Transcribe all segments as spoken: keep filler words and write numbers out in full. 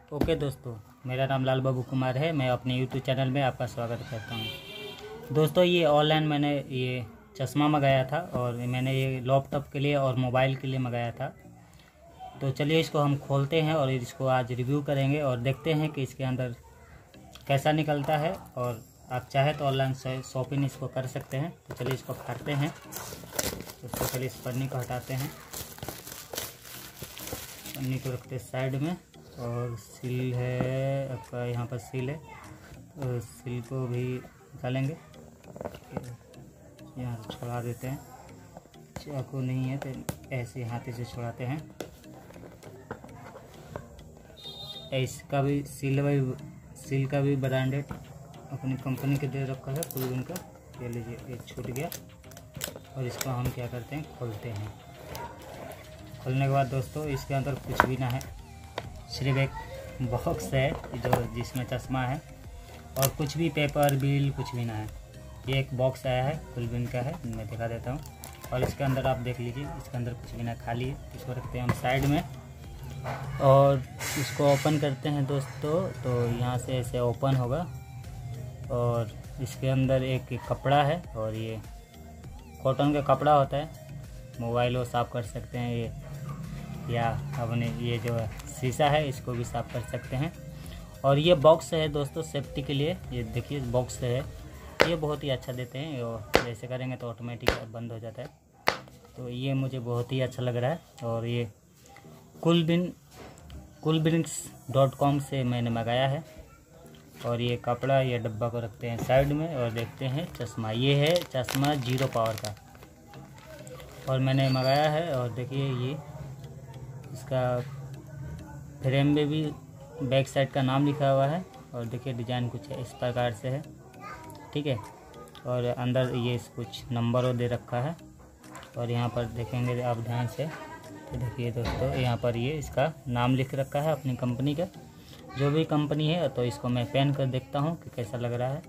Okay दोस्तों, मेरा नाम लाल बाबू कुमार है। मैं अपने यूट्यूब चैनल में आपका स्वागत करता हूं। दोस्तों, ये ऑनलाइन मैंने ये चश्मा मंगाया था और मैंने ये लैपटॉप के लिए और मोबाइल के लिए मंगाया था। तो चलिए इसको हम खोलते हैं और इसको आज रिव्यू करेंगे और देखते हैं कि इसके अंदर कैसा निकलता है। और आप चाहे तो ऑनलाइन शॉपिंग इसको कर सकते हैं। तो चलिए इसको फाड़ते हैं। तो चलिए इस पन्नी को हटाते हैं, पन्नी को रखते साइड में। और सील है आपका, यहाँ पर सील है, तो सील को भी निकालेंगे। यहाँ से छुड़ा देते हैं, चाकू नहीं है तो ऐसे हाथ से छुड़ाते हैं। इसका भी सील भी सील का भी ब्रांडेड अपनी कंपनी के दे रखा है कुलविन का। ये लीजिए, ये छूट गया। और इसको हम क्या करते हैं, खोलते हैं। खोलने के बाद दोस्तों इसके अंदर कुछ भी ना है, सिर्फ एक बॉक्स है जो जिसमें चश्मा है और कुछ भी पेपर बिल कुछ भी ना है। ये एक बॉक्स आया है, कुलविन का है, मैं दिखा देता हूँ। और इसके अंदर आप देख लीजिए, इसके अंदर कुछ भी ना, खाली है। इसको रखते हैं हम साइड में और इसको ओपन करते हैं दोस्तों। तो यहाँ से ऐसे ओपन होगा और इसके अंदर एक कपड़ा है और ये कॉटन का कपड़ा होता है। मोबाइल वो साफ़ कर सकते हैं ये, या अपने ये जो शीशा है इसको भी साफ़ कर सकते हैं। और ये बॉक्स है दोस्तों सेफ्टी के लिए। ये देखिए बॉक्स है, ये बहुत ही अच्छा देते हैं। और जैसे करेंगे तो ऑटोमेटिक बंद हो जाता है। तो ये मुझे बहुत ही अच्छा लग रहा है। और ये कुलविन कुलविन्स डॉट कॉम से मैंने मंगाया है। और ये कपड़ा, ये डब्बा को रखते हैं साइड में और देखते हैं चश्मा। ये है चश्मा जीरो पावर का और मैंने मंगाया है। और देखिए ये इसका फ्रेम में भी बैक साइड का नाम लिखा हुआ है। और देखिए डिज़ाइन कुछ इस प्रकार से है, ठीक है। और अंदर ये कुछ नंबर दे रखा है। और यहाँ पर देखेंगे आप ध्यान से, तो देखिए दोस्तों यहाँ पर ये इसका नाम लिख रखा है अपनी कंपनी का, जो भी कंपनी है। तो इसको मैं पहन कर देखता हूँ कि कैसा लग रहा है।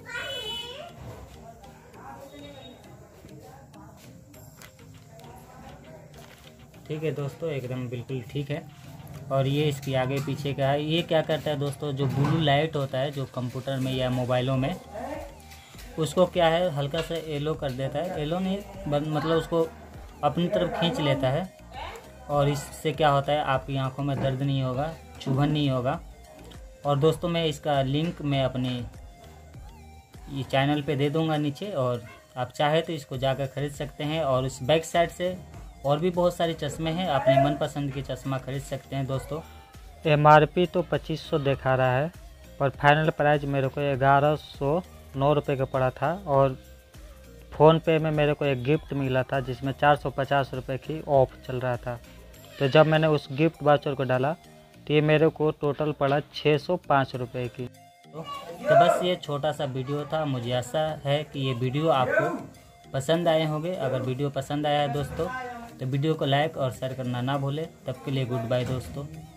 ठीक है दोस्तों, एकदम बिल्कुल ठीक है। और ये इसकी आगे पीछे का है। ये क्या करता है दोस्तों, जो ब्लू लाइट होता है जो कंप्यूटर में या मोबाइलों में, उसको क्या है हल्का सा येलो कर देता है। येलो नहीं मतलब उसको अपनी तरफ खींच लेता है। और इससे क्या होता है, आपकी आंखों में दर्द नहीं होगा, चुभन नहीं होगा। और दोस्तों मैं इसका लिंक मैं अपने ये चैनल पे दे दूंगा नीचे, और आप चाहे तो इसको जाकर ख़रीद सकते हैं। और इस बैक साइड से और भी बहुत सारे चश्मे हैं, अपने मनपसंद के चश्मा खरीद सकते हैं दोस्तों। एम आर पी तो पच्चीस सौ दिखा रहा है, पर फाइनल प्राइस मेरे को ग्यारह सौ नौ रुपये का पड़ा था। और फ़ोन पे में मेरे को एक गिफ्ट मिला था जिसमें चार सौ पचास रुपये की ऑफ चल रहा था। तो जब मैंने उस गिफ्ट वाउचर को डाला तो ये मेरे को टोटल पड़ा छः सौ पाँच रुपये की। तो, तो बस ये छोटा सा वीडियो था। मुझे आशा है कि ये वीडियो आपको पसंद आए होंगे। अगर वीडियो पसंद आया है दोस्तों तो वीडियो को लाइक और शेयर करना ना भूलें। तब के लिए गुड बाय दोस्तों।